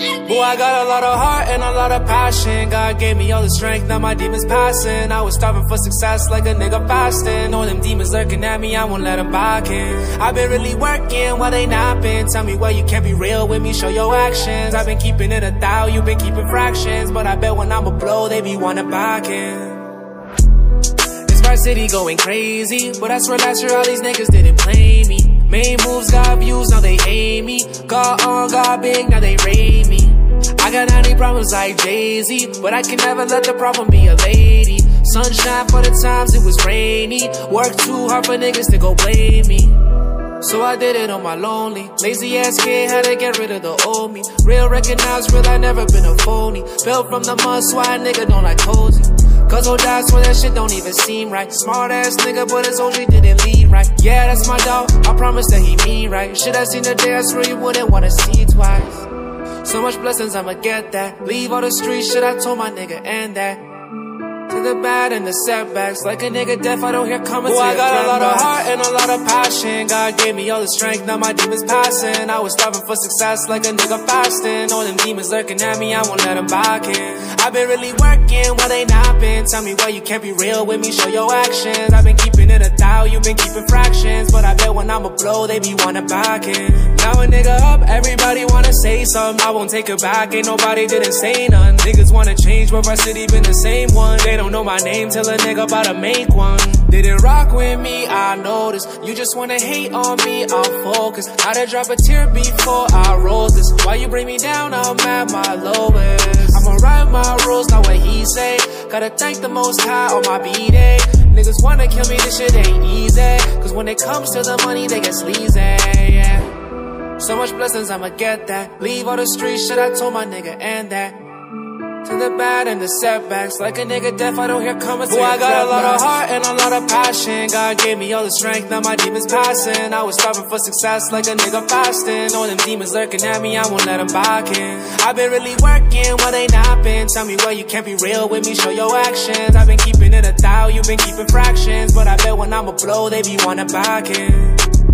Boy, I got a lot of heart and a lot of passion. God gave me all the strength, now my demons passing. I was starving for success like a nigga fasting. All them demons lurking at me, I won't let them back in. I've been really working while they napping. Tell me why you can't be real with me, show your actions. I've been keeping it 1,000, you been keeping fractions. But I bet when I'ma blow, they be wanna back in. Our city going crazy, but I swear last year all these niggas didn't play me. Main moves got views, now they hate me. Got on, got big, now they rate me. I got 90 problems like Jay-Z, but I can never let the problem be a lady. Sunshine for the times it was rainy. Work too hard for niggas to go blame me. So I did it on my lonely. Lazy ass kid had to get rid of the old me. Real recognize real, I never been a phony. Built from the mud, so why a nigga don't like cozy. Cause old die, so that shit don't even seem right. Smart ass nigga, but his OG didn't lead right. Yeah, that's my dog, I promise that he mean right. Shit I seen today, I swear you wouldn't wanna see twice. So much blessings, I'ma get that. Leave all the street shit, I told my nigga, and that. To the bad and the setbacks, like a nigga deaf, I don't hear coming. Boy, I got a lot of heart and a lot of passion. God gave me all the strength, now my demons passing. I was starving for success like a nigga fasting. All them demons lurking at me, I won't let them back in. I've been really working while they napping. Tell me why you can't be real with me, show your actions. I've been keeping it 1,000, you been keeping fractions. But I bet when I'ma blow, they be wanna back in. Now a nigga up, everybody wanna say something. I won't take it back, ain't nobody didn't say none. Niggas wanna change, but our city been the same one. They don't know my name till a nigga about to make one. Didn't rock with me, I noticed. You just wanna hate on me, I'll focus. I done drop a tear before I roll this. Why you bring me down, I'm at my lowest. I'ma write my rules, not what he say. Gotta thank the most high on my B-day. Niggas wanna kill me, this shit ain't easy. Cause when it comes to the money, they get sleazy, yeah. So much blessings, I'ma get that. Leave all the street shit, I told my nigga, and that. To the bad and the setbacks, like a nigga deaf, I don't hear coming. Boy, I got a lot of heart and a lot of passion. God gave me all the strength, now my demons passing. I was starving for success like a nigga fasting. All them demons lurking at me, I won't let them back in. I've been really working while they napping. Tell me why you can't be real with me, show your actions. I've been keeping it 1,000, you been keeping fractions. But I bet when I'ma blow, they be wanna back in.